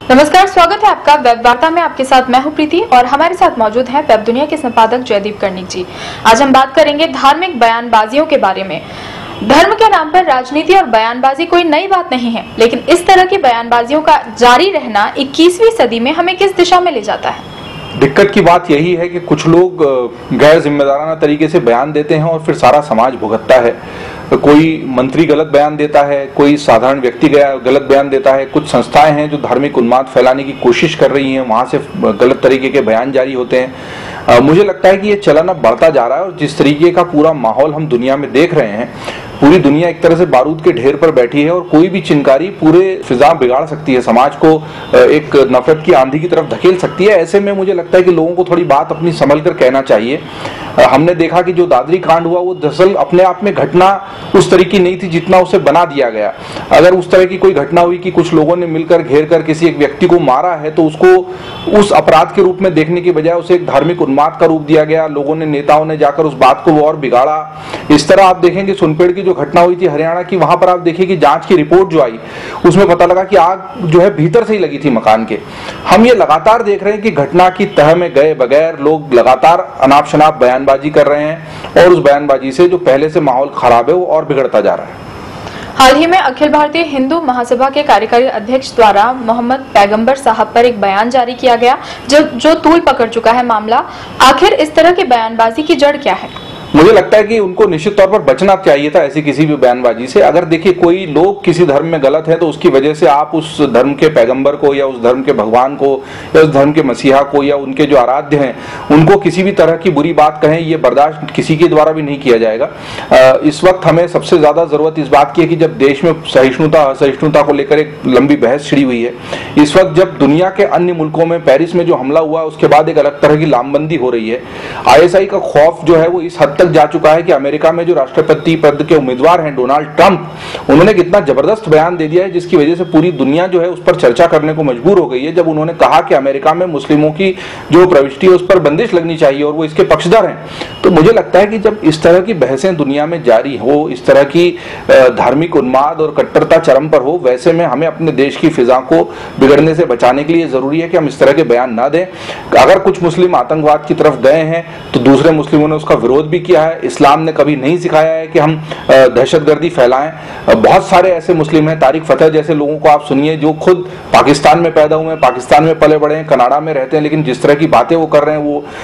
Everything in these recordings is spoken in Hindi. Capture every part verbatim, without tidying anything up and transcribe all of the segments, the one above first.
नमस्कार, स्वागत है आपका वेब वार्ता में। आपके साथ मैं हूं प्रीति और हमारे साथ मौजूद हैं वेब दुनिया के संपादक जयदीप कर्णिक जी। आज हम बात करेंगे धार्मिक बयानबाजियों के बारे में। धर्म के नाम पर राजनीति और बयानबाजी कोई नई बात नहीं है, लेकिन इस तरह की बयानबाजियों का जारी रहना इक्कीसवीं सदी में हमें किस दिशा में ले जाता है? दिक्कत की बात यही है कि कुछ लोग गैर जिम्मेदाराना तरीके से बयान देते हैं और फिर सारा समाज भुगतता है। कोई मंत्री गलत बयान देता है, कोई साधारण व्यक्ति गलत बयान देता है, कुछ संस्थाएं हैं जो धार्मिक उन्माद फैलाने की कोशिश कर रही हैं, वहां से गलत तरीके के बयान जारी होते हैं। मुझे लगता है कि ये चलन अब बढ़ता जा रहा है और जिस तरीके का पूरा माहौल हम दुनिया में देख रहे हैं, पूरी दुनिया एक तरह से बारूद के ढेर पर बैठी है और कोई भी चिंगारी पूरे फिजा बिगाड़ सकती है, समाज को एक नफरत की आंधी की तरफ धकेल सकती है। ऐसे में मुझे लगता है कि लोगों को थोड़ी बात अपनी संभल कर कहना चाहिए। हमने देखा कि जो दादरी कांड हुआ वो दरअसल अपने आप में घटना उस तरह की नहीं थी जितना उसे बना दिया गया। अगर उस तरह की कोई घटना हुई कि कुछ लोगों ने मिलकर घेर कर किसी एक व्यक्ति को मारा है तो उसको उस अपराध के रूप में देखने की बजाय उसे एक धार्मिक उन्माद का रूप दिया गया। लोगों ने, नेताओं ने जाकर उस बात को और बिगाड़ा। इस तरह आप देखेंगे सुनपेड़ की जो घटना हुई थी हरियाणा की, वहां पर आप देखिए कि जांच की रिपोर्ट जो आई उसमें पता लगा कि आग जो है भीतर से ही लगी थी मकान के। हम ये लगातार देख रहे हैं कि घटना की तह में गए बगैर लोग लगातार अनाप शनाप बयानबाजी कर रहे हैं और उस बयानबाजी से जो पहले से माहौल खराब है वो और बिगड़ता जा रहा है। हाल ही में अखिल भारतीय हिंदू महासभा के कार्यकारी अध्यक्ष द्वारा मोहम्मद पैगंबर साहब पर एक बयान जारी किया गया जो जो तूल पकड़ चुका है मामला। आखिर इस तरह की बयानबाजी की जड़ क्या है? मुझे लगता है कि उनको निश्चित तौर पर बचना चाहिए था ऐसी किसी भी बयानबाजी से। अगर देखिए कोई लोग किसी धर्म में गलत है तो उसकी वजह से आप उस धर्म के पैगंबर को या उस धर्म के भगवान को या उस धर्म के मसीहा को या उनके जो आराध्य हैं उनको किसी भी तरह की बुरी बात कहें, ये बर्दाश्त किसी के द्वारा भी नहीं किया जाएगा। इस वक्त हमें सबसे ज्यादा जरूरत इस बात की है कि जब देश में सहिष्णुता असहिष्णुता को लेकर एक लंबी बहस छिड़ी हुई है, इस वक्त जब दुनिया के अन्य मुल्कों में पेरिस में जो हमला हुआ उसके बाद एक अलग तरह की लामबंदी हो रही है, आई एस आई का खौफ जो है वो इस हद तक जा चुका है कि अमेरिका में जो राष्ट्रपति पद के उम्मीदवार हैं डोनाल्ड ट्रंप, उन्होंने कितना जबरदस्त बयान दे दिया है जिसकी वजह से पूरी दुनिया जो है उस पर चर्चा करने को मजबूर हो गई है। जब उन्होंने कहा कि अमेरिका में मुस्लिमों की जो प्रविष्टि है उस पर बंदिश लगनी चाहिए और वो इसके पक्षधर हैं, तो मुझे लगता है कि जब इस तरह की बहसें दुनिया में जारी हो, इस तरह की धार्मिक उन्माद और कट्टरता चरम पर हो, वैसे में हमें अपने देश की फिजा को बिगड़ने से बचाने के लिए जरूरी है कि हम इस तरह के बयान ना दें। अगर कुछ मुस्लिम आतंकवाद की तरफ गए हैं तो दूसरे मुस्लिमों ने उसका विरोध भी किया है। इस्लाम ने कभी नहीं सिखाया है कि हम दहशतगर्दी फैलाएं। बहुत सारे ऐसे मुस्लिम हैं, तारिक फतेह जैसे लोगों को आप सुनिए जो खुद पाकिस्तान में पैदा हुए हैं, पाकिस्तान में पले बड़े हैं, कनाडा में रहते हैं, लेकिन जिस तरह की बातें वो कर रहे हैं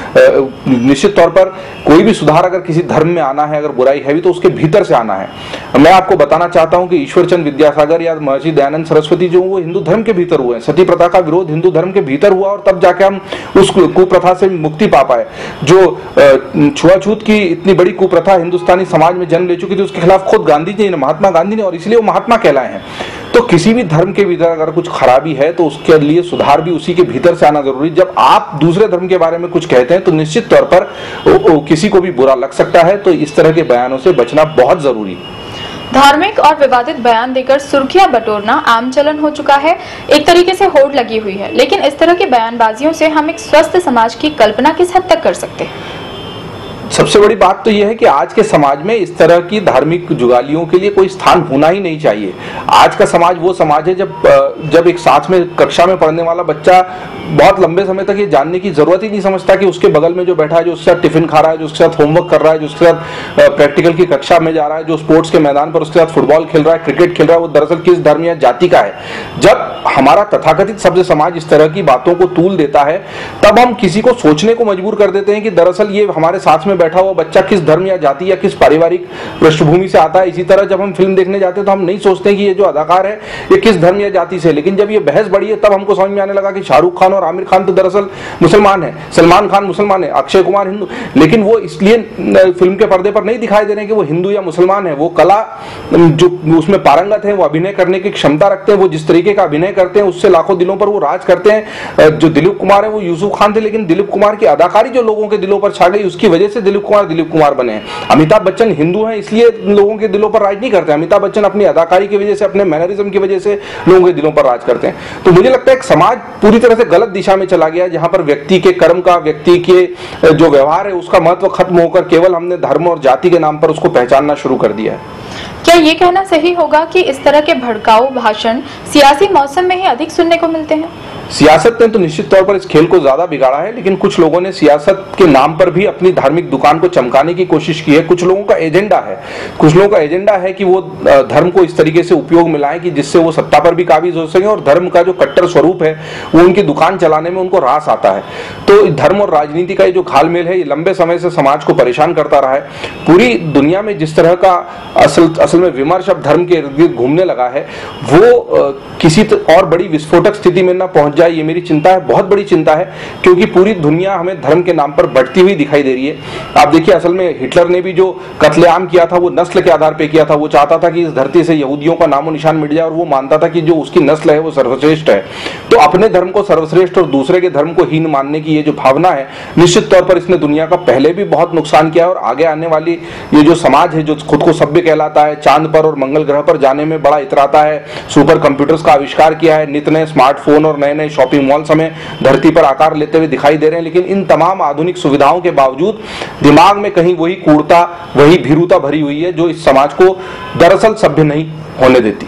वो निश्चित तौर पर कोई भी सुधार अगर किसी धर्म में आना है, अगर बुराई है भी तो उसके भीतर से आना है। मैं आपको बताना चाहता हूं कि ईश्वरचंद विद्यासागर या महर्षि दयानंद सरस्वती जो वो हिंदू धर्म के भीतर हुए हैं। सती प्रथा का विरोध हिंदू धर्म के भीतर हुआ और तब जाके हम उस कुप्रथा से मुक्ति पा पाए। जो छुआछूत की इतनी बड़ी कुप्रथा हिंदुस्तानी समाज में जन्म ले चुकी थी उसके खिलाफ खुद गांधी जी ने, महात्मा गांधी ने, और इसलिए वो महात्मा कहलाए हैं। तो किसी भी धर्म के भीतर अगर कुछ खराबी है तो उसके लिए सुधार भी उसी के भीतर से आना जरूरी। जब आप दूसरे धर्म के बारे में कुछ कहते हैं तो निश्चित तौर पर ओ, ओ, किसी को भी बुरा लग सकता है, तो इस तरह के बयानों से बचना बहुत जरूरी है। धार्मिक और विवादित बयान देकर सुर्खियां बटोरना आम चलन हो चुका है, एक तरीके से होड़ लगी हुई है। लेकिन इस तरह की बयानबाजियों से हम एक स्वस्थ समाज की कल्पना किस हद तक कर सकते हैं? सबसे बड़ी बात तो यह है कि आज के समाज में इस तरह की धार्मिक जुगालियों के लिए कोई स्थान होना ही नहीं चाहिए। आज का समाज वो समाज है जब जब एक साथ में कक्षा में पढ़ने वाला बच्चा बहुत लंबे समय तक ये जानने की जरूरत ही नहीं समझता कि उसके बगल में जो बैठा है, जो उसके साथ टिफिन खा रहा है, जो उसके साथ होमवर्क कर रहा है, जो उसके साथ प्रैक्टिकल की कक्षा में जा रहा है, जो स्पोर्ट्स के मैदान पर उसके साथ फुटबॉल खेल रहा है, क्रिकेट खेल रहा है, वो दरअसल किस धर्म या जाति का है। जब हमारा तथाकथित सभ्य समाज इस तरह की बातों को तूल देता है तब हम किसी को सोचने को मजबूर कर देते हैं कि दरअसल ये हमारे साथ में बैठा हुआ बच्चा किस धर्म या जाति या किस पारिवारिक पृष्ठभूमि से आता है। इसी तरह जब हम फिल्म देखने जाते हैं तो हम नहीं सोचते कि ये जो अदाकार है ये किस धर्म या जाति से, लेकिन जब ये बहस बढ़ी है तब हमको समझ में आने लगा कि शाहरुख खान और आमिर खान तो दरअसल मुसलमान है, सलमान खान मुसलमान है, अक्षय कुमार हिंदू, लेकिन वो इसलिए फिल्म के पर्दे पर नहीं दिखाई दे रहे कि वो हिंदू या मुसलमान है। वो कला जो उसमें पारंगत है, वो अभिनय करने की क्षमता रखते हैं, वो जिस तरीके का अभिनय करते हैं उससे लाखों दिलों पर वो राज करते हैं। जो दिलीप कुमार है वो यूसुफ खान थे, लेकिन दिलीप कुमार की अदाकारी जो लोगों के दिलों पर छा गई उसकी वजह से दिलीप कुमार दिलीप कुमार बने हैं। अमिताभ बच्चन हिंदू हैं इसलिए लोगों के दिलों पर राज नहीं करते। अमिताभ बच्चन अपनी अदाकारी की वजह से, अपने मैनरिज्म की वजह से लोगों के दिलों पर राज करते हैं। तो मुझे लगता है कि समाज पूरी तरह से गलत दिशा में चला गया है, जहां पर व्यक्ति के कर्म का, व्यक्ति के जो व्यवहार है उसका महत्व खत्म होकर केवल हमने धर्म और जाति के नाम पर उसको पहचानना शुरू कर दिया है। क्या ये कहना सही होगा कि इस तरह के भड़काऊ भाषण सियासी मौसम में ही अधिक सुनने को मिलते हैं? सियासत ने तो निश्चित तौर पर इस खेल को ज्यादा बिगाड़ा है, लेकिन कुछ लोगों ने सियासत के नाम पर भी अपनी धार्मिक दुकान को चमकाने की कोशिश की है। कुछ लोगों का एजेंडा है कुछ लोगों का एजेंडा है कि वो धर्म को इस तरीके से उपयोग में लाएं कि जिससे वो सत्ता पर भी काबिज हो सके और धर्म का जो कट्टर स्वरूप है वो उनकी दुकान चलाने में उनको रास आता है। तो धर्म और राजनीति का ये जो घालमेल है ये लंबे समय से समाज को परेशान करता रहा है। पूरी दुनिया में जिस तरह का असल असल में विमर्श अब धर्म के इर्द गिर्द घूमने लगा है वो किसी और बड़ी विस्फोटक स्थिति में न पहुंच जाए, ये मेरी चिंता है, बहुत बड़ी चिंता है, क्योंकि पूरी दुनिया हमें धर्म के नाम पर बढ़ती हुई दिखाई दे रही है। आप देखिए, असल में हिटलर ने भी जो कत्लेआम किया था वो नस्ल के आधार पर किया था। वो चाहता था कि इस धरती से यहूदियों का नामो निशान मिट जाए और वो मानता था कि जो उसकी नस्ल है वो सर्वश्रेष्ठ है। तो अपने धर्म को सर्वश्रेष्ठ और दूसरे के धर्म को हीन मानने की ये जो भावना है, निश्चित तौर पर इसने दुनिया का पहले भी बहुत नुकसान किया है और आगे आने वाली ये जो समाज है जो खुद को सभ्य कहलाता है, चांद पर और मंगल ग्रह पर जाने में बड़ा इतराता है, सुपर कंप्यूटर्स का आविष्कार किया है, नित नए स्मार्टफोन और नए नए शॉपिंग मॉल्स हमें धरती पर आकार लेते हुए दिखाई दे रहे हैं, लेकिन इन तमाम आधुनिक सुविधाओं के बावजूद दिमाग में कहीं वही कूड़ता, वही भीरुता भरी हुई है जो इस समाज को दरअसल सभ्य नहीं होने देती।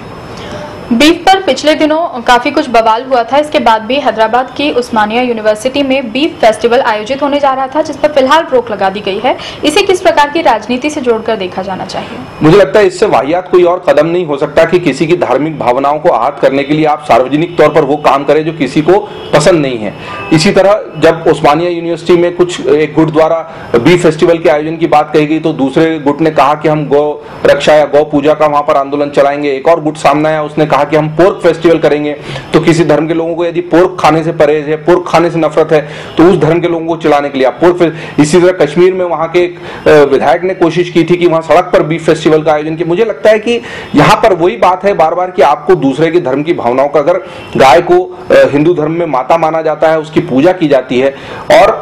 बीफ पर पिछले दिनों काफी कुछ बवाल हुआ था। इसके बाद भी हैदराबाद की उस्मानिया यूनिवर्सिटी में बीफ फेस्टिवल आयोजित होने जा रहा था, जिस पर फिलहाल रोक लगा दी गई है। इसे किस प्रकार की राजनीति से जोड़कर देखा जाना चाहिए? मुझे लगता है इससे वाहियात कोई और कदम नहीं हो सकता कि किसी की धार्मिक भावनाओं को आहत करने के लिए आप सार्वजनिक तौर पर वो काम करें जो किसी को पसंद नहीं है। इसी तरह जब उस्मानिया यूनिवर्सिटी में कुछ एक गुट द्वारा बीफ फेस्टिवल के आयोजन की बात कही गई तो दूसरे गुट ने कहा कि हम गौ रक्षा या गौ पूजा का वहां पर आंदोलन चलाएंगे। एक और गुट सामने आया, उसने कहा कि हम पोर्क फेस्टिवल करेंगे। तो किसी धर्म के लोगों को यदि पोर्क खाने से परहेज है, पोर्क खाने से नफरत है, तो उस धर्म के लोगों को चलाने के लिए आप पोर्क। इसी तरह कश्मीर में वहां के एक विधायक ने कोशिश की थी कि वहां सड़क पर बीफ फेस्टिवल का आयोजन किया। मुझे लगता है कि यहाँ पर वही बात है बार बार कि आपको दूसरे के धर्म की भावनाओं का, अगर गाय को हिंदू धर्म में माता माना जाता है, उसकी पूजा की जाती है और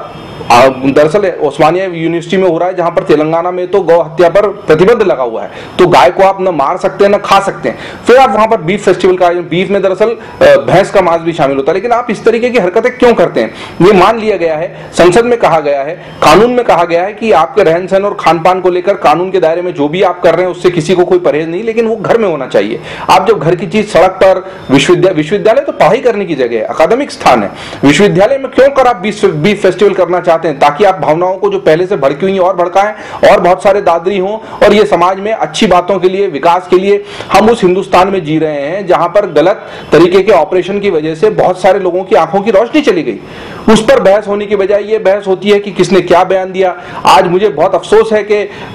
दरअसल उस्मानिया यूनिवर्सिटी में हो रहा है जहां पर तेलंगाना में तो गौ हत्या पर प्रतिबंध लगा हुआ है, तो गाय को आप न मार सकते हैं न खा सकते हैं, फिर आप वहां पर बीफ फेस्टिवल का आयोजन, बीफ में दरअसल भैंस का मांस भी शामिल होता है, लेकिन आप इस तरीके की हरकतें क्यों करते हैं? ये मान लिया गया है, संसद में कहा गया है, कानून में कहा गया है कि आपके रहन सहन और खान पान को लेकर कानून के दायरे में जो भी आप कर रहे हैं उससे किसी को कोई परहेज नहीं, लेकिन वो घर में होना चाहिए। आप जब घर की चीज सड़क पर, विश्वविद्यालय विश्वविद्यालय तो पढ़ाई करने की जगह है, अकादमिक स्थान है, विश्वविद्यालय में क्यों कर आप बीफ फेस्टिवल करना चाहते हैं? ताकि आप भावनाओं को जो पहले से भड़की हुई और भड़काएं और बहुत सारे दादरी हों और ये समाज में अच्छी बातों के लिए, विकास के लिए। हम उस हिंदुस्तान में जी रहे हैं जहां पर गलत तरीके के ऑपरेशन की वजह से बहुत सारे लोगों की आंखों की रोशनी चली गई। उस पर बहस होने की बजाय ये बहस होती है कि किसने क्या बयान दिया। आज मुझे बहुत अफसोस है कि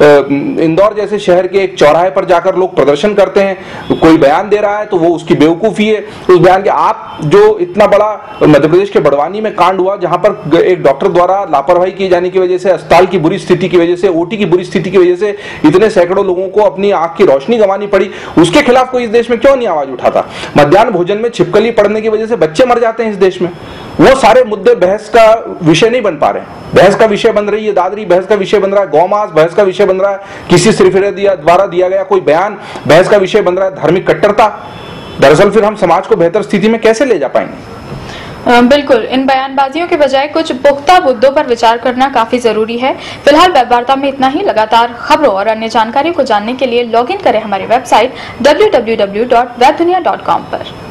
इंदौर जैसे शहर के एक चौराहे पर जाकर लोग प्रदर्शन करते हैं, कोई बयान दे रहा है तो वो उसकी बेवकूफी है उस बयान के। आप जो इतना बड़ा मध्य प्रदेश के बड़वानी में कांड हुआ जहां पर एक डॉक्टर द्वारा लापरवाही की जाने की वजह से, अस्पताल की बुरी स्थिति की वजह से, ओटी की बुरी स्थिति की वजह से इतने सैकड़ों लोगों को अपनी आंख की रोशनी गंवानी पड़ी, उसके खिलाफ कोई इस देश में क्यों नहीं आवाज उठाता? मध्याह्न भोजन में छिपकली पड़ने की वजह से बच्चे मर जाते हैं इस देश में, वो सारे मुद्दे बहस का विषय नहीं बन पा रहे हैं। बहस का विषय बन रही है दादरी, बहस का विषय बन रहा है गौमांस, बहस का विषय बन रहा है किसी सिरफिरे द्वारा दिया गया कोई बयान, बहस का विषय बन रहा है धार्मिक कट्टरता। दरअसल फिर हम समाज को बेहतर स्थिति में कैसे ले जा पाएंगे? बिल्कुल, इन बयानबाजियों के बजाय कुछ पुख्ता मुद्दों पर विचार करना काफी जरूरी है। फिलहाल वेब वार्ता में इतना ही। लगातार खबरों और अन्य जानकारियों को जानने के लिए लॉग इन करें हमारी website W W W dot Webdunia dot com पर।